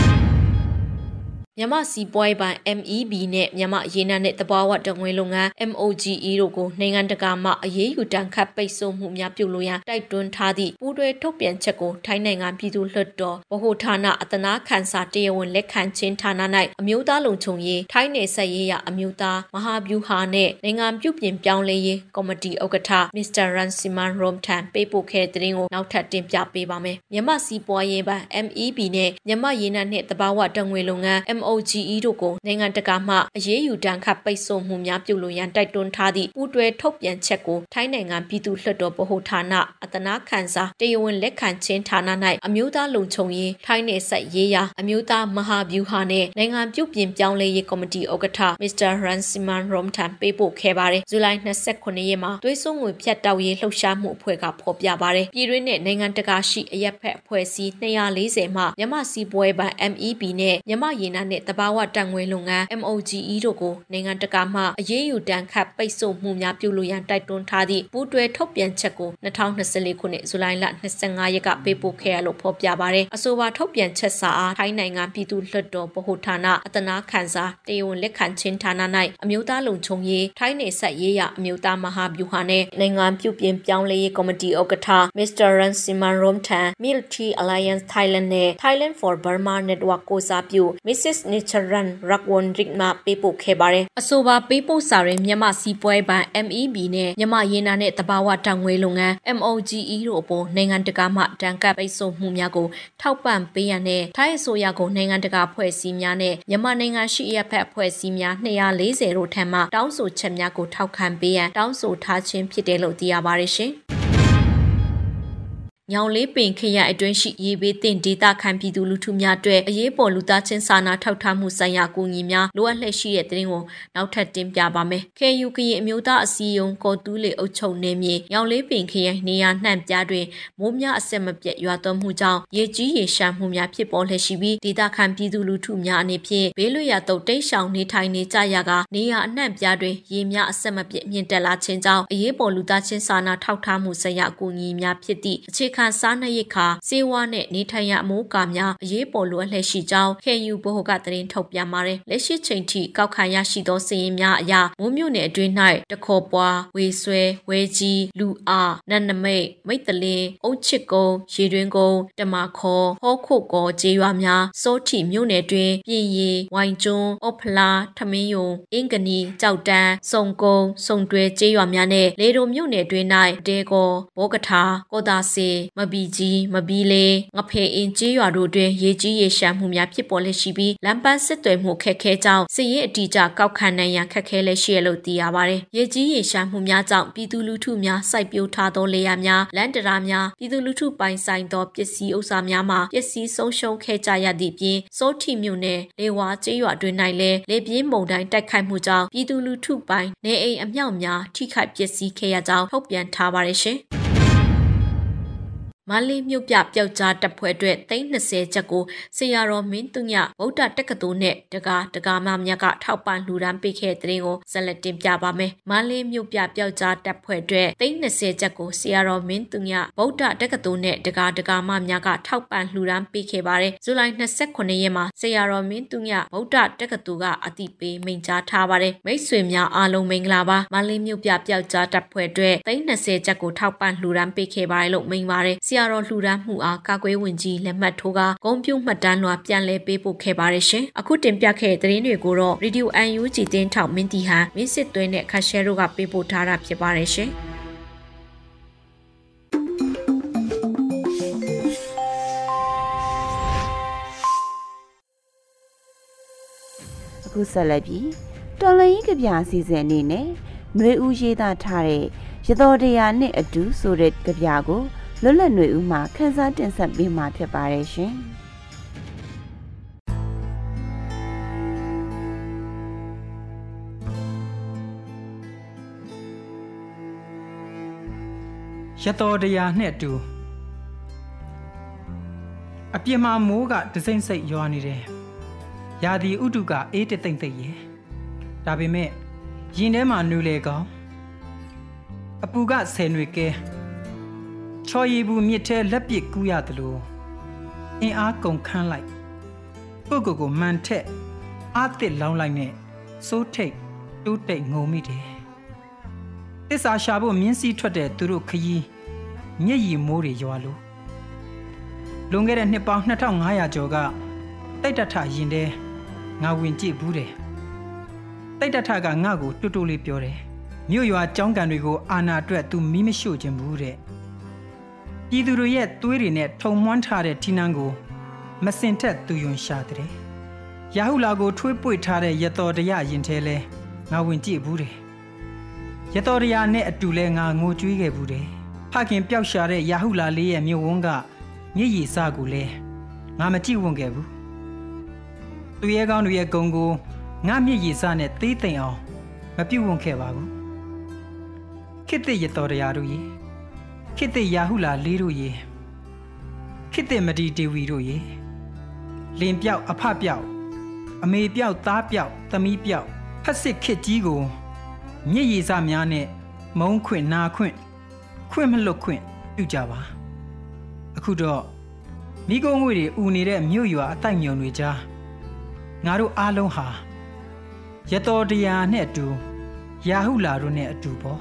မြန်မာစီပွားရေးပိုင်း MEB နဲ့မြန်မာရေနံနဲ့သဘာဝဓာတ်ငွေ့လုပ်ငန်း MOGE တို့ကိုနိုင်ငံတကာမှအရေးယူတန်ခတ်ပိတ်ဆို့မှုများပြုလုပ်ရန်တိုက်တွန်းထားသည့်ပူးတွဲထုတ်ပြန်ချက်ကိုထိုင်းနိုင်ငံပြည်သူ့လွှတ်တော်ဗဟိုဌာနအသနာခံစာတရားဝင်လက်ခံခြင်းဌာန၌အမျိုးသားလုံခြုံရေးထိုင်းနယ်စပ်ရေးရအမျိုးသားမဟာဗျူဟာနဲ့နိုင်ငံပြုပြင်ပြောင်းလဲရေးကော်မတီဥက္ကဋ္ဌ Mr. Ransiman Romtan ပေးပို့ခဲ့တဲ့သတင်းကိုနောက်ထပ်တင်ပြပေးပါမယ်။မြန်မာစီပွားရေးပိုင်း MEB နဲ့မြန်မာရေနံနဲ့သဘာဝဓာတ်ငွေ့လုပ်ငန်း MOGE တို့ကိုနိုင်ငံတကာမှအရေးယူတန်ခတ်ပိတ်ဆို့မှုများပြုလုပ်ရန်တိုက်တွန်းထားသည့်ပူးတွဲထုတ်ပြန်ချက်ကိုထိုင်းနိုင်ငံပြည်သူ့လွှတ်တော်ဗဟိုဌာနအသနာခံစာတရားဝင်လက်ခံခြင်းဌာန၌အမျိုးသားလုံခြုံရေးထိုင်းနယ်စပ်ရေးရာအမျိုးသားမဟာဗျူဟာနဲ့နိုင်ငံပြုပြင်ပြောင်းလဲရေးကော်မတီဥက္ကဋ္ဌ Mr. Ransiman Romtan ပေးပို့ခဲ့ပါတယ်။ဇူလိုင်29ရက်မှာသွေးစွန်းငွေဖြတ်တောက်ရေးလှုပ်ရှားမှုအဖွဲ့ကဖော်ပြပါတယ်။ပြည်တွင်းနဲ့နိုင်ငံတကာရှိအရက်ဖက်အဖွဲ့အစည်း240မှမြန်မာစီပွဲပိုင်း MEB နဲ့မြန်မာရေနံနဲ့သဘာဝဓာတ်ငွေ့လုပ်ငန်း MOGE တို့ကိုနိုင်ငံတကာမှအရေးယူတန်ခတ်ပိတ်ဆို့မှုများပြုလုပ်ရန်တိုက်တွန်းထားသည့်ပူးတွဲထုတ်ပြန်ချက်ကို2024ခုနှစ်ဇူလိုင်လ25ရက်ကပေးပို့ခဲ့ရလို့ဖော်ပြပါတယ်။အဆိုပါထုတ်ပြန်ချက်စာအားထိုင်းနိုင်ငံပြည်သူ့လွှတ်တော်ဗဟိုဌာနအသနာခံစာတရားဝင်လက်ခံခြင်းဌာန၌အမျိုးသားလုံခြုံရေးထိုင်းနယ်စပ်ရေးရအမျိုးသားမဟာဗျူဟာနဲ့နိုင်ငံပြုပြင်ပြောင်းလဲရေးကော်မတီဥက္ကဋ္ဌ Mr. Ransiman Romtan Military Alliance Thailand နဲ့ Thailand for Burma Network ကိုစားပြု Mrs. Nicharan Rakwonrik မှပေးပို့ခဲ့ပါတယ်။အဆိုပါပေးပို့စာတွင်မြန်မာစီပွဲပိုင်း MEB နဲ့မြန်မာရေနံနဲ့သဘာဝဓာတ်ငွေ့လုပ်ငန်း MOGE တို့အပေါ်နိုင်ငံတကာမှတန်ခတ်ပိတ်ဆို့မှုများကိုထောက်ပံ့ပေးရန်နဲ့ထိုင်းအစိုးရကိုနိုင်ငံတကာဖွဲ့စည်းများနဲ့မြန်မာနိုင်ငံရှိအဖက်ဖွဲ့စည်းများ240တို့ထံမှတောင်းဆိုချက်များကိုထောက်ခံပေးရန်တောင်းဆိုထားခြင်းဖြစ်တယ်လို့သိရပါတယ်ရှင်။ညောင်လေးပင်ခရိုင်အတွင်းရှိရေဘေးသင့်ဒေသခံပြည်သူလူထုများအတွက်အရေးပေါ်လူသားချင်းစာနာထောက်ထားမှုဆိုင်ရာအကူအညီများလိုအပ်လျက်ရှိတဲ့သတင်းကိုနောက်ထပ်တင်ပြပါမယ်။ KU ကရင်အမျိုးသားအစည်းအရုံးကော်တူးလေအုပ်ချုပ်နယ်မြေညောင်လေးပင်ခရိုင်နေရာနှံ့ပြားတွင်မိုးများအဆက်မပြတ်ရွာသွန်းမှုကြောင့်ရေကြီးရေရှမ်းမှုများဖြစ်ပေါ်လျက်ရှိပြီးဒေသခံပြည်သူလူထုများအနေဖြင့်ဘေးလွတ်ရာသို့တိမ်းရှောင်နေထိုင်နေကြရာကနေရာအနှံ့ပြားတွင်ရေများအဆက်မပြတ်မြင့်တက်လာခြင်းကြောင့်အရေးပေါ်လူသားချင်းစာနာထောက်ထားမှုဆိုင်ရာအကူအညီများဖြစ်သည့်အခြေခံခံစားနပ်ရိက္ခာစေဝါနဲ့နေထိုင်ရအမိုးကာများအရေးပေါ်လိုအပ်လျက်ရှိကြောင်း KNU ဗဟိုကသတင်းထုတ်ပြန်ပါတယ်။လက်ရှိချိန်ထိကောက်ခံရရှိသောစာရင်းများအရမိုးမြို့နယ်အတွင်း၌တခေါ်ပွားဝေဆွဲဝဲကြီးလူအားနတ်နမိတ်မိတ်တလင်းအုတ်ချစ်ကုန်းရေတွင်းကုန်းတမခေါ်ဟောခုတ်ကောကျေးရွာများစိုးထီမြို့နယ်တွင်ပြင်ရီဝိုင်ကျွန်းအော့ဖလာထမင်းယုံအင်္ဂနီကြောက်တန်းစုံကုန်းစုံတွဲကျေးရွာများနဲ့လေတုံမြို့နယ်တွင်၌တဲကောဘောကထာကောတာစီမဘီကြီးမဘီလေးငဖေအင်းကျေးရွာတို့တွင်ရေကြီးရေရှမ်းမှုများဖြစ်ပေါ်လက်ရှိပြီးလမ်းပန်းစစ်တွေမှုခက်ခဲကြောင်းစစ်ရေးအတီးကျကောက်ခံနိုင်ရန်ခက်ခဲလက်ရှိရလို့သိရပါတယ်။ရေကြီးရေရှမ်းမှုများကြောင့်ပြည်သူလူထုများစိုက်ပျိုးထားသောလေယာများလမ်းတရာများပြည်သူလူထုပိုင်ဆိုင်သောပစ္စည်းဥစ္စာများမှာပစ္စည်းဆုံးရှုံးခဲ့ကြရသည့်ပြင်စိုးထီမြို့နယ်လေဝါကျေးရွာတွင်၌လည်းလေပြင်းမုန်တိုင်းတိုက်ခိုက်မှုကြောင့်ပြည်သူလူထုပိုင်နေအိမ်အမြောက်များထိခိုက်ပျက်စီးခဲ့ရကြောင်းထုတ်ပြန်ထားပါတယ်ရှင်။မန္တလေးမြို့ပြပျောက်ကြားတပ်ဖွဲ့အတွက်320ချက်ကိုဆရာတော်မင်းသူညဗုဒ္ဓတက္ကသိုလ်နဲ့တကာမများကထောက်ပံ့လှူဒါန်းပေးခဲ့တဲ့တဲ့ကိုဆက်လက်တင်ပြပါမယ်။မန္တလေးမြို့ပြပျောက်ကြားတပ်ဖွဲ့အတွက်320ချက်ကိုဆရာတော်မင်းသူညဗုဒ္ဓတက္ကသိုလ်နဲ့တကာမများကထောက်ပံ့လှူဒါန်းပေးခဲ့ပါတယ်။ဇူလိုင်29ရက်မှာဆရာတော်မင်းသူညဗုဒ္ဓတက္ကသိုလ်ကအသိပေးမိန့်ကြားထားပါတယ်။မိတ်ဆွေများအားလုံးမင်္ဂလာပါ။မန္တလေးမြို့ပြပျောက်ကြားတပ်ဖွဲ့အတွက်320ချက်ကိုထောက်ပံ့လှူဒါန်းပေးခဲ့ပါတယ်လို့မိန့်ပါတယ်။ဆရာတော်လှူဒါန်းမှုအားကာကွယ်ဝင်ကြီးလက်မှတ်ထိုးကဂုဏ်ပြုမှတ်တမ်းလွှာပြန်လည်ပေးပို့ခဲ့ပါတယ်ရှင်။အခုတင်ပြခဲ့တဲ့သတင်းတွေကိုတော့ Radio UNG တင်းထောက်မင်းတီဟန်မင်းစစ်သွင်းနဲ့ခါရှဲတို့ကပေးပို့ထားတာဖြစ်ပါတယ်ရှင်။အခုဆက်လက်ပြီးတော်လရင်ကဗျာအစီအစဉ်အနေနဲ့ຫນွေဦးရေးသားထားတဲ့ရတော်တရားနဲ့အတူဆိုတဲ့ကဗျာကိုလွတ်လပ်ຫນွေဦးမှာခန်းစားတင်ဆက်ပေးမှာဖြစ်ပါတယ်ရှင်ရတော်တရားနဲ့အတူအပြစ်မှာမိုးကတစိမ့်စိတ်ရွာနေတယ်။ရာသီဥတုကအေးတသိမ့်သိမ့်ရဲ့။ဒါပေမဲ့ရင်ထဲမှာနှွေလေကောင်းအပူကဆယ်နှွေကဲချော်ရည်ဘူးမြစ်ထဲလက်ပစ်ကူးရတယ်လို့အင်အားကုန်ခန်းလိုက်ပုတ်ကိုမှန်ထက်အားတစ်လောင်းလိုက်နဲ့စိုးထိတ်တိုးတိတ်ငုံမိတယ်တစ္ဆာရှာဖို့မြင်းစည်းထွက်တဲ့သူတို့ခရီးမျက်ရည်မိုးတွေရွာလို့လွန်ခဲ့တဲ့နှစ်ပေါင်း2500ကျော်ကတိတ်တထရင်ထဲငါဝင်ကြည့်ဘူးတယ်တိတ်တထကငါ့ကိုတူတူလေးပြောတယ်မြို့ရွာကျောင်းကန်တွေကိုအာနာအတွက်သူမီးမရှို့ခြင်းဘူးတဲ့ပြည်သူတို့ရဲ့သွေးတွေနဲ့ထုံမွှမ်းထားတဲ့ထီနန်းကိုမစင်ထက်သူယွန်ရှာတဲ့ရာဟုလာကိုထွေးပွေထားတဲ့ရတော်တရားရင်ထဲလဲငါဝင်ကြည့်ဘူးတယ်ရတော်တရားနဲ့အတူလဲငါငိုကြွေးခဲ့ဘူးတယ်ဖခင်ပျောက်ရှာတဲ့ရာဟုလာလေးရဲ့မြို့ဝန်းကမျက်ရည်စကိုလဲငါမကြည့်ဝင်ခဲ့ဘူးသူရဲကောင်းတွေရဲ့ဂုံကိုငါမျက်ရည်စနဲ့သေးသိမ့်အောင်မပြုတ်ဝင်ခဲ့ပါဘူးခေတ်သစ်ရတော်တရားတို့ရဲ့ခေတ်သစ်ရာဟုလာလေးတို့ရေခေတ်သစ်မဒီဒေဝီတို့ရေလင်ပြောက်အဖပြောက်အမေပြောက်သားပြောက်သမီးပြောက်ဖက်စစ်ခေတ်ကြီးကိုမျက်ရည်စများနဲ့မုံခွင့်နာခွင့်မလွတ်ခွင့်ပြုကြပါအခုတော့မိကုံးငွေတွေဥနေတဲ့မြို့ရွာအတိုက်မြုံတွေကြားငါတို့အားလုံးဟာရတော်တရားနဲ့အတူရာဟုလာတို့နဲ့အတူပေါ့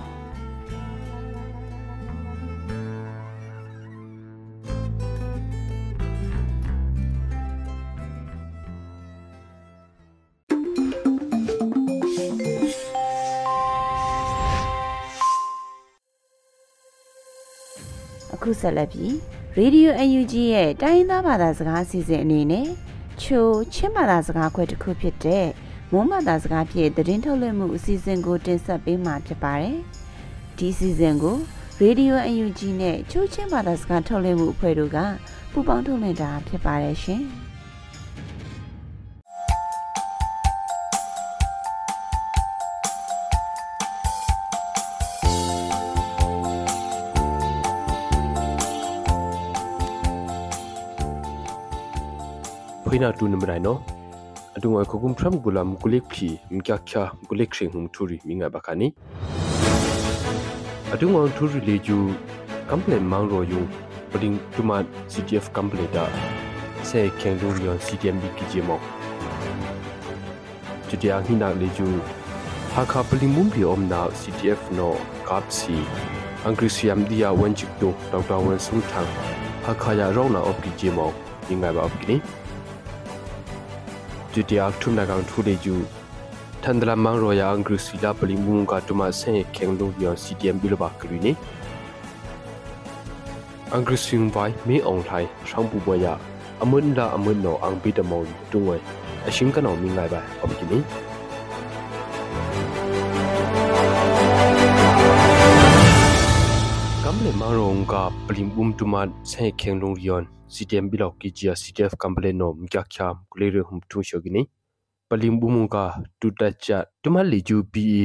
အခုဆက်လက်ပြီး Radio UNG ရဲ့တိုင်းသားဘာသာစကားအစီအစဉ်အနေနဲ့ချိုချင်းဘာသာစကားခွဲတစ်ခုဖြစ်တဲ့မွန်းဘာသာစကားဖြင့်သတင်းထုတ်လွှင့်မှုအစီအစဉ်ကိုတင်ဆက်ပေးမှာဖြစ်ပါတယ်။ဒီအစီအစဉ်ကို Radio UNG နဲ့ချိုချင်းဘာသာစကားထုတ်လွှင့်မှုအဖွဲ့တို့ကပူးပေါင်းထုတ်လွှင့်တာဖြစ်ပါတယ်ရှင်။ဖိနာတူနမရိုင်နော်အတူငါခုကုမ်ထရမ်ဂူလမ်ဂူလိခီမကခါဂူလိခရှင်ဟုံထူရီမင်းငါဘခါနီအတူငါထူရီလေဂျူကမ်ပလန်မောင်ရိုယုปริงตุมา CTF กัมเพลดาเซแข่งดูริออน CTMB กิจมองจุดยางหินาเลจูหากปริงมุมริอมนา CTF โนกับซีอังกฤษยามดียาวันจิกตุดาวดาววันสุนทางหากยาเรานาอบกิจมองยังไงบ้างกินี่จุดยางทุ่มนักการทูเลจูทันดลามังรอยอังกฤษลาปริงมุมกาตุมาเซแข่งดูริออน CTMB ลบากรีนี่อังกฤษยังไว้ไม่ออนไลน์ช่างผู้บริยาอเมริกาอเมริกาอังบิดมองตรงไว้ชิงกันเอามีไงบ้างอบกินี่กัมเลมารงกับปริมบุมตุมาเซแข่งลงเรียน CTMB ลอกกิจยา CTF กัมเลนอมจักขามกุเลเรื่องทุ่งชกินี่ปริมบุมกับตุตัดจัดตุมาลิจู PE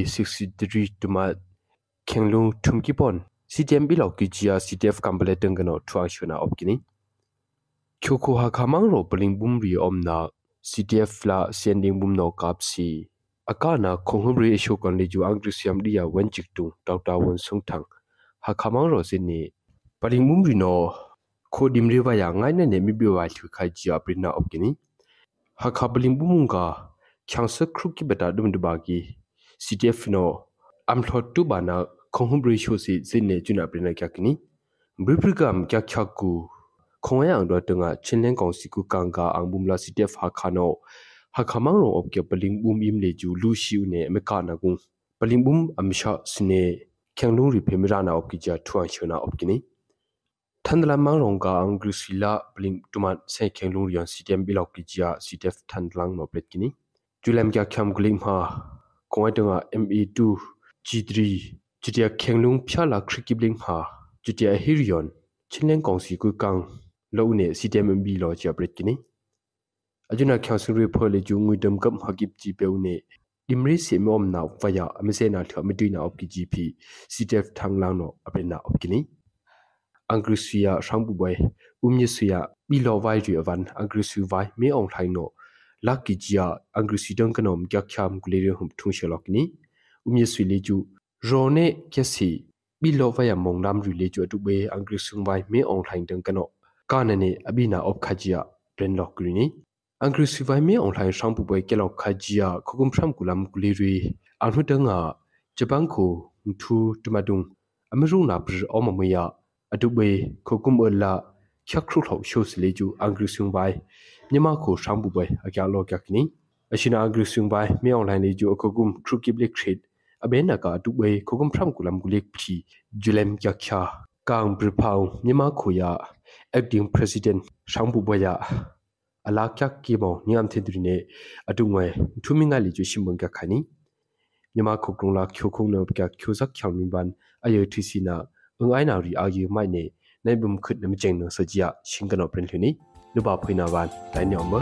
63ตุมาแข่งลงทุ่งกิปอน CTMB ลอกกิจยา CTF กัมเลตึงกันเอาทวงชนะอบกินี่คิวคูหาขามังโรปริงบุมรีอมนา CTF ละเสียนดิงบุมโนกับซีอากานาคงหุบรีเอชกันเลจูอังกฤษยามดียาวันจิกตุงดาวดาวันสงทังหาขามังโรสินีปริงบุมรีโนโคดิมรีวายางไงนั่นเนี่ยมีบิวายถือใครจีอาปรินาอบกินีหาขาปริงบุมุงกาช่างสักครุกกิบดาดุมดุบากี CTF โนอัมทอตุบานาคงหุบรีโชสิสินีจุนาปรินากักกินีบริปริกามกักชักกูคงยังตัวตึงอ่ะเช่นเล่นกองสิกุกังกาอังบุมลา CTF หาขาโนหาขามังโรอบเก็บปริงบุมอิมเลจูลูชิวเนเมกานากุงปริงบุมอมิชาสเนแข่งลงรีเพมิรานาอบกิจาทวงชนะอบกินีทันดลามังรงกาอังกฤษลาปริงตุมันเซแข่งลงรียน CTMB ลอกกิจา CTF ทันดลังนอบเลกินีจุเลมกักคำกลิมฮาคงไอตึงอ่ะ ME2 G3 จุดยาแข่งลงพิชาลาคริกิบลิมฮาจุดยาฮิริยอนเช่นเล่นกองสิกุกังโลเน CTMB ลอจาเบรกินีอาจุนักแข่งสุริพอเลจูงุยดมกับฮักิบจีเปวเนดิมริเสมอมนาววายาอเมเซนาเถอไม่ดุยนาอบกิจีพี CTF ทางลางโนอเปนาอบกินีอังกฤษยาช่างบุบวยยิสยาบิลอไวรีอวันอังกฤษไวไม่ออนไลน์โนลักกิจยาอังกฤษดังกันอมกักยามกุเลเรียหุ่มทุ่งเชลอกนี้ยิสเลจูโรเนแคสีบิลอไวยามองนำรีเลจูตุเบอังกฤษไวไม่ออนไลน์ดังกันอการนั้นอบินาอบขจิยาเป็นล็อกกรีนี้อังกฤษไว้ไม่ออนไลน์ช่างผู้บริการล็อกขจิยาคุมพร้อมกุลำกุลีรีอันหุ่นดังอ่ะจะบังคูทูตุมาดุงอเมรุนาปร์อมเมียอดุเบคุมเอลาชักครุฑโชสเลจูอังกฤษไว้เนี่ยมาคูช่างผู้บริการล็อกกักนี้อาชินาอังกฤษไว้ไม่ออนไลน์เลจูคุมทรูกิบเล็กทรีดอเบนนักอดุเบคุมพร้อมกุลำกุลีพีจุเลมยักษ์กางบริพาวเนี่ยมาคูยาacting president ช่างผู้บริยาอลาคักกีโมนิยามเทดริเนอดุงเวทุมิงาลิจูชิมบังกักขันียมาคุกรงลาคิวคงเนบกักคิวซักข่าวนิบันอายทิสินาไอนารีอายุไม่เนในบุมขึ้นนำเจงเนสจียชิงกันอเป็นที่นี้นุบาพินาวันไลน์ยอมเบอ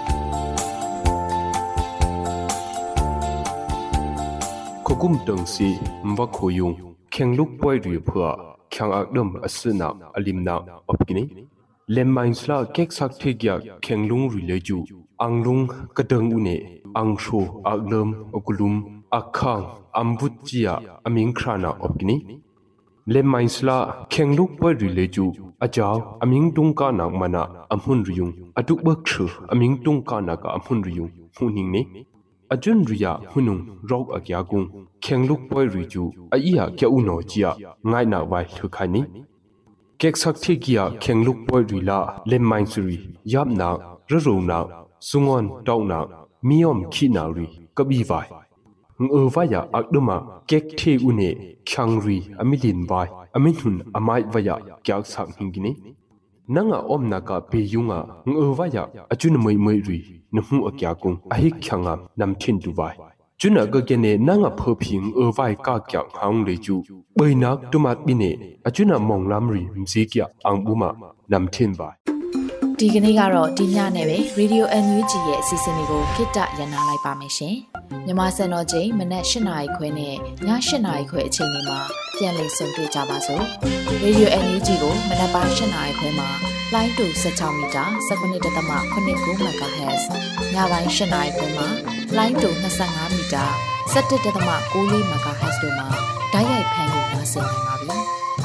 คุกุมตังซีมวักโคยุงแข่งลุกป่วยหรือเพื่อแข่งอักดมอสนาอลิมนาอบกินีเลมมินส์ลาเก็กสักเทียแข่งลุงริเลจูอังลุงกระดังอุเนอังโชอักเลมอกลุมอักขังอัมบุตจียอามิงครานาอบกินีเลมมินส์ลาแข่งลุกป่วยริเลจูอาจาวอามิงตุงกานักมานาอัมหุนริยุงอดุบักชืออามิงตุงกานักอัมหุนริยุงหูนิงเนอาจุนริยาหุนุงรอกอักยากุงแข่งลุกป่วยริจูอาอียาแกอุโนจียง่ายนาไว้ทุกขันนี้เก็กสักเทียแข่งลุกป่วยริลาเลมมินส์รียับนาระรูนาสุงอนดาวนามีอมขีนารีกบีไววายาอักดมาเก็กเทอุเนขังรีอมิลินไวอมิหุนอามาวายาแกกสักหิงกินีนังอมนากาเปยุงวายาอจุนมวยรีนหูอักยากุงอหิขังนำทินดูไวจุนก็เกเนนังเพอพิงไวกากยังหังเลจูเบยนักตุมัดบิเนอจุนมองลำรีมซีกยาอังบุมานำทินไวဒီကနေ့ကတော့ဒီညနဲ့ပဲ Radio NUG ရဲ့အစီအစဉ်လေးကိုခေတ္တရန်နာလိုက်ပါမယ်ရှင်။မြန်မာစံတော်ချိန်မနက်၈နာရီခွဲနဲ့ည၈နာရီခွဲအချိန်တွေမှာပြန်လည်ဆုံတွေ့ကြပါစို့။ Radio NUG ကိုမနက်ပိုင်း၈နာရီခွဲမှာလိုင်းတူ16မီတာ19.89 MHz ညပိုင်း၈နာရီခွဲမှာလိုင်းတူ25မီတာ17.94 MHz တို့မှာဓာတ်ရိုက်ဖမ်းလို့နိုင်စေနိုင်ပါပြီ။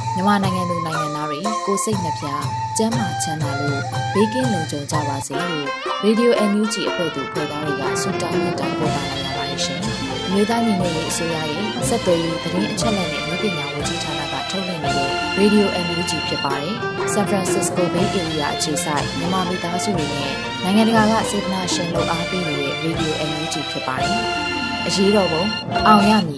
မြန်မာနိုင်ငံသူနိုင်ငံသားတွေကိုစိတ်နှပြကျန်းမာချမ်းသာလို့ဘေးကင်းလုံခြုံကြပါစေလို့ Radio NUG အဖွဲ့သူဖွဲ့သားတွေကဆုတောင်းမြတ်တာပို့တာလိုက်ရပါတယ်ရှင်။မြေသားညီမတွေအစိုးရရဲ့စက်သွေးရေးသတင်းအချက်အလက်နဲ့မျိုးပညာဝန်ကြီးဌာနကထုတ်လွှင့်နေတဲ့ Radio NUG ဖြစ်ပါတယ်။ San Francisco Bay Area အခြေစိုက်မြန်မာမိသားစုတွေနဲ့နိုင်ငံတကာကစေတနာရှင်လို့အားပေးနေတဲ့ Radio NUG ဖြစ်ပါတယ်။အရေးတော်ပုံအောင်ရမည်